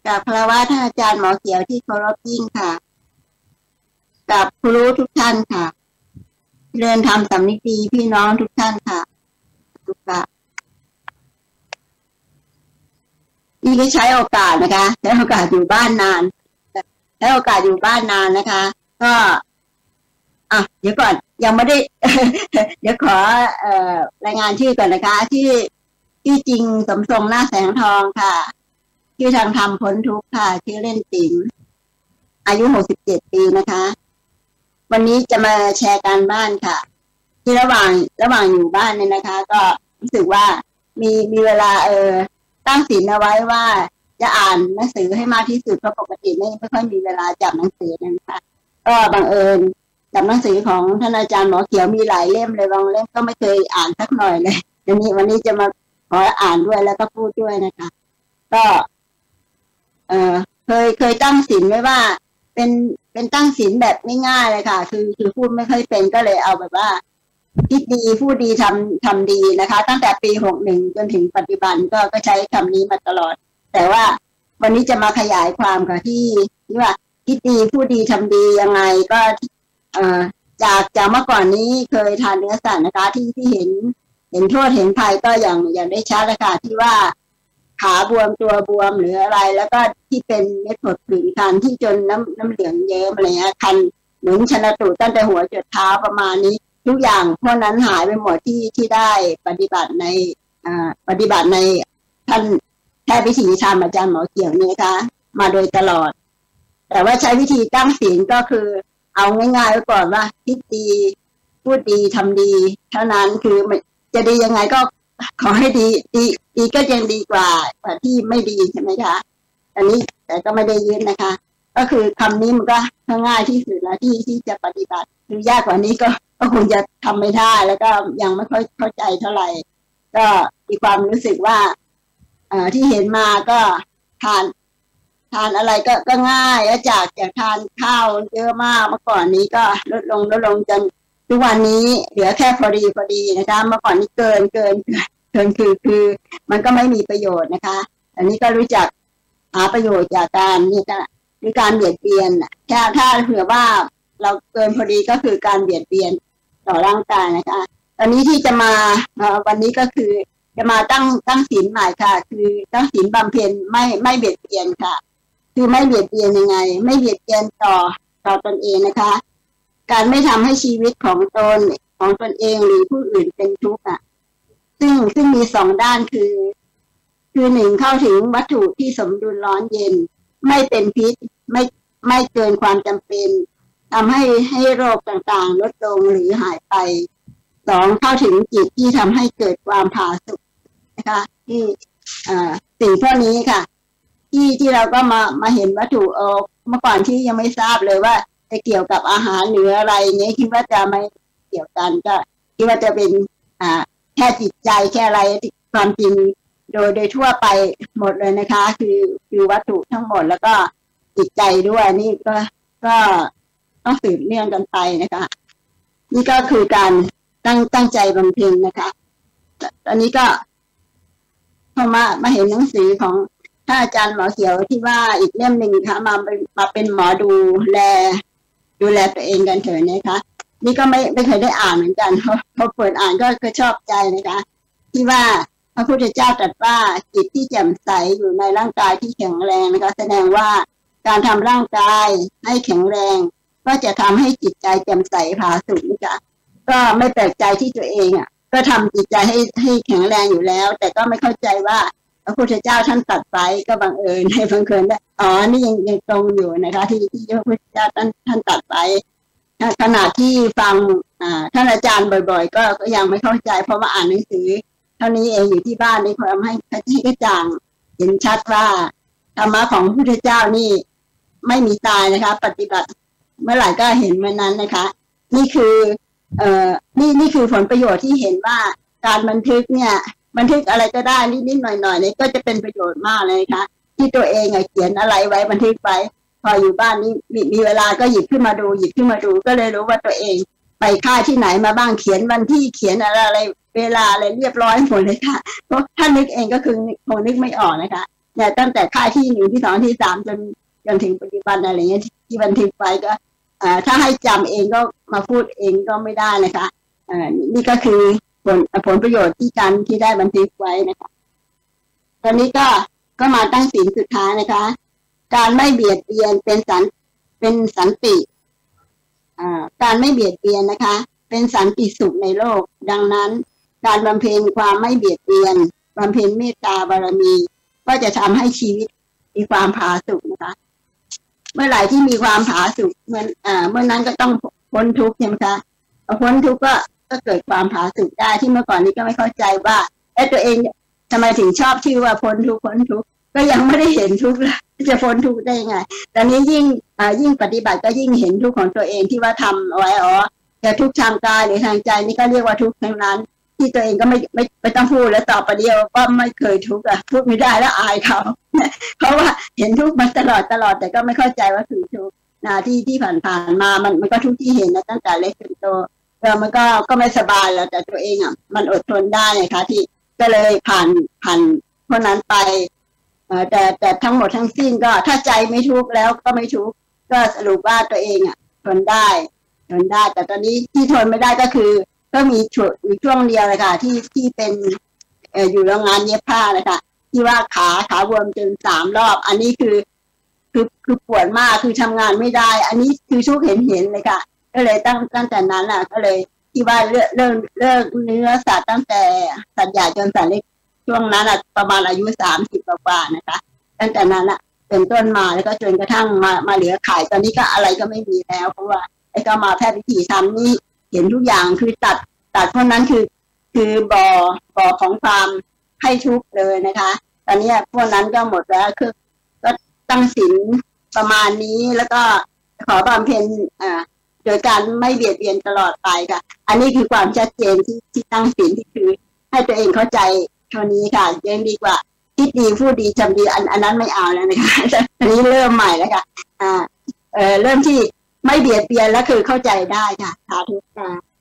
กับคารวะท่านอาจารย์หมอเขียวที่เคารพยิ่งค่ะกับครูทุกท่านค่ะเรียนทำสำนึกดีพี่น้องทุกท่านค่ะทุกท่านนี่ก็ใช้โอกาสนะคะใช้โอกาสอยู่บ้านนานใช้โอกาสอยู่บ้านนานนะคะ ก็เดี๋ยวก่อนยังไม่ได้ เดี๋ยวขอรายงานชื่อก่อนนะคะที่จริงสมทรงหน้าแสงทองค่ะชื่อทางธรรมพ้นทุกข์ค่ะชื่อเล่นติ๋มอายุ67 ปีนะคะ วันนี้จะมาแชร์การบ้านค่ะ ที่ระหว่างอยู่บ้านเนี่ยนะคะ ก็รู้สึกว่ามีเวลาตั้งศีลเอาไว้ว่าจะอ่านหนังสือให้มากที่สุดเพราะปกติไม่ค่อยมีเวลาจับหนังสือนะคะก็บังเอิญจับหนังสือของท่านอาจารย์หมอเขียวมีหลายเล่มเลยบางเล่มก็ไม่เคยอ่านสักหน่อยเลยวันนี้จะมาขออ่านด้วยแล้วก็พูดด้วยนะคะก็เคยตั้งศีลไว้ว่าเป็นตั้งศีลแบบง่ายๆเลยค่ะคือพูดไม่ค่อยเป็นก็เลยเอาแบบว่าคิดดีพูดดีทำดีนะคะตั้งแต่ปี61จนถึงปัจจุบันก็ใช้คำนี้มาตลอดแต่ว่าวันนี้จะมาขยายความค่ะที่ว่าคิดดีพูดดีทำดียังไงก็จากเมื่อก่อนนี้เคยทานเนื้อสัตว์นะคะที่เห็นโทษเห็นภัยก็อย่างได้ชัดเลยค่ะที่ว่าขาบวมตัวบวมหรืออะไรแล้วก็ที่เป็นเม็ดผดผื่นคันที่จนน้ำเหลืองเยิ้มอะไรเงี้ยคันเหมือนชนะตูดตั้งแต่หัวจนเท้าประมาณนี้ทุกอย่างพวกนั้นหายไปหมดที่ได้ปฏิบัติในท่านแพทย์วิถีธรรมอาจารย์หมอเขียวนี่นะคะมาโดยตลอดแต่ว่าใช้วิธีตั้งศีลก็คือเอาง่ายๆไว้ก่อนว่าคิดดีพูดดีทำดีเท่านั้นคือจะดียังไงก็ขอให้ดีก็ยังดีกว่าที่ไม่ดีใช่ไหมคะอันนี้แต่ก็ไม่ได้ยืนนะคะก็คือคำนี้มันก็ง่ายที่สุดแล้วที่จะปฏิบัติคือยากกว่านี้ก็คงจะทำไม่ได้แล้วก็ยังไม่ค่อยเข้าใจเท่าไหร่ก็มีความรู้สึกว่าที่เห็นมาก็ทานอะไรก็ง่ายแล้วจากทานข้าวเยอะมากเมื่อก่อนนี้ก็ลดลงจนทุกวันนี้เหลือแค่พอดีนะคะเมื่อก่อนนี้เกินคือมันก็ไม่มีประโยชน์นะคะอันนี้ก็รู้จักหาประโยชน์จากการนี่ก็หรือการเบียดเบียนถ้าเผื่อว่าเราเกินพอดีก็คือการเบียดเบียนต่อร่างกายนะคะตอนนี้ที่จะมาวันนี้ก็คือจะมาตั้งศีลใหม่ค่ะคือตั้งศีลบำเพ็ญไม่เบียดเบียนค่ะคือไม่เบียดเบียนยังไงไม่เบียดเบียนต่อตนเองนะคะการไม่ทำให้ชีวิตของตนเองหรือผู้อื่นเป็นทุกข์ซึ่งมีสองด้านคือหนึ่งเข้าถึงวัตถุที่สมดุลร้อนเย็นไม่เป็นพิษไม่เกินความจำเป็นทำให้โรคต่างๆลดลงหรือหายไปสองเข้าถึงจิตที่ทำให้เกิดความผาสุกนะคะที่สิ่งพวกนี้ค่ะที่เราก็มาเห็นวัตถุเมื่อก่อนที่ยังไม่ทราบเลยว่าจะเกี่ยวกับอาหารหรืออะไรเงี้ยคิดว่าจะไม่เกี่ยวกันก็คิดว่าจะเป็นแค่จิตใจแค่อะไรความจริงโดยทั่วไปหมดเลยนะคะคือวัตถุทั้งหมดแล้วก็จิตใจด้วยนี่ก็ต้องสืบเนื่องกันไปนะคะนี่ก็คือการตั้งใจบำเพ็ญนะคะตอนนี้ก็พอมาเห็นหนังสือของท่านอาจารย์หมอเขียวที่ว่าอีกเล่มหนึ่งค่ะมาเป็นหมอดูแลตัวเองกันเถอะนะคะนี่ก็ไม่เคยได้อ่านเหมือนกันพอเปิดอ่านก็ชอบใจนะคะที่ว่าพระพุทธเจ้าตรัสว่าจิตที่แจ่มใสอยู่ในร่างกายที่แข็งแรงนะคะแสดงว่าการทำร่างกายให้แข็งแรงก็จะทำให้จิตใจแจ่มใสผาสุกนะคะก็ไม่แปลกใจที่ตัวเองก็ทำจิตใจให้แข็งแรงอยู่แล้วแต่ก็ไม่เข้าใจว่าพระพุทธเจ้าท่านตัดไปก็บังเอิญให้บังเอิญได้นี่ยังตรงอยู่นะคะที่พระพุทธเจ้าท่านตัดไปขณะที่ฟังท่านอาจารย์บ่อยๆก็ยังไม่เข้าใจเพราะว่าอ่านหนังสือเท่านี้เองอยู่ที่บ้านในความให้กระจ่างเห็นชัดว่าธรรมะของพระพุทธเจ้านี่ไม่มีตายนะคะปฏิบัติเมื่อไหร่ก็เห็นเมื่อนั้นนะคะนี่คือนี่คือผลประโยชน์ที่เห็นว่าการบันทึกเนี่ยบันทึกอะไรก็ได้นิดๆหน่อยๆเนี่ยก็จะเป็นประโยชน์มากเลยนะคะที่ตัวเองเขียนอะไรไว้บันทึกไว้พออยู่บ้านนี่มีเวลาก็หยิบขึ้นมาดูก็เลยรู้ว่าตัวเองไปค่ายที่ไหนมาบ้างเขียนวันที่เขียนอะไรเวลาอะไรเรียบร้อยหมดเลยค่ะเพราะถ้านึกเองก็คือคงนึกไม่ออกนะคะเนี่ยตั้งแต่ค่ายที่1ที่2ที่3จนถึงปัจจุบันอะไรเงี้ยที่บันทึกไว้ก็ถ้าให้จำเองก็มาพูดเองก็ไม่ได้นะคะนี่ก็คือผลประโยชน์ที่ได้บันทึกไว้นะคะตอนนี้ก็มาตั้งศีลสุดท้ายนะคะการไม่เบียดเบียนเป็นสันติการไม่เบียดเบียนนะคะเป็นสันติสุขในโลกดังนั้นการบำเพ็ญความไม่เบียดเบียนบำเพ็ญเมตตาบารมีก็จะทำให้ชีวิตมีความผาสุกนะคะเมื่อไหร่ที่มีความผาสุกเมื่อนั้นก็ต้องพ้นทุกข์ใช่ไหมคะพ้นทุกข์ก็เกิดความผาสุกได้ที่เมื่อก่อนนี้ก็ไม่เข้าใจว่าตัวเองทำไมถึงชอบชื่อว่าพ้นทุกข์ก็ยังไม่ได้เห็นทุกข์เลยจะพ้นทุกข์ได้ยังไงตอนนี้ยิ่งปฏิบัติก็ยิ่งเห็นทุกข์ของตัวเองที่ว่าทำเอาไว้แต่ทุกข์ทางกายหรือทางใจนี่ก็เรียกว่าทุกข์ทั้งนั้นที่ตัวเองก็ไม่ต้องพูดแล้วต่อไปเดียวก็ไม่เคยทุกข์พูดไม่ได้แล้วอายเขาเพราะว่าเห็นทุกข์มาตลอดแต่ก็ไม่เข้าใจว่าคือทุกข์ที่ผ่านมามันก็ทุกข์ที่เห็นนะตั้งแต่เล็กจนโตมันก็ไม่สบายแล้วแต่ตัวเองมันอดทนได้นะคะที่ก็เลยผ่านพวกนั้นไปแต่ทั้งหมดทั้งสิ้นก็ถ้าใจไม่ทุกข์แล้วก็ไม่ทุกข์ก็สรุปว่าตัวเองทนได้แต่ตอนนี้ที่ทนไม่ได้ก็คือก็มีช่วงเดียวเลยค่ะที่เป็นอยู่โรงงานเย็บผ้านะคะที่ว่าขาบวมจน3 รอบอันนี้คือปวดมากคือทำงานไม่ได้อันนี้คือทุกข์เห็นเลยค่ะก็เลยตั้งแต่นั้นก็เลยที่ว่าเลิกเนื้อสัตว์ตั้งแต่สัตว์ใหญ่จนสัตว์เล็กช่วงนั้นประมาณอายุ30 กว่านะคะตั้งแต่นั้นเป็นต้นมาแล้วก็จนกระทั่งมาเหลือขายตอนนี้ก็อะไรก็ไม่มีแล้วเพราะว่าก็มาแพทย์วิถีธรรมนี่เห็นทุกอย่างคือตัดพวกนั้นคือบ่อของความให้ทุกข์เลยนะคะตอนนี้พวกนั้นก็หมดแล้วคือก็ตั้งศีลประมาณนี้แล้วก็ขอบำเพ็ญโดยการไม่เบียดเบียนตลอดไปค่ะอันนี้คือความชัดเจนที่ตั้งศีลที่คือให้ตัวเองเข้าใจเท่านี้ค่ะยังดีกว่าคิดดีพูดดีทำดีอันนั้นไม่เอาแล้วนะคะอันนี้เริ่มใหม่แล้วค่ะเริ่มที่ไม่เบียดเบียนแล้วคือเข้าใจได้ค่ะสาธุค่ะ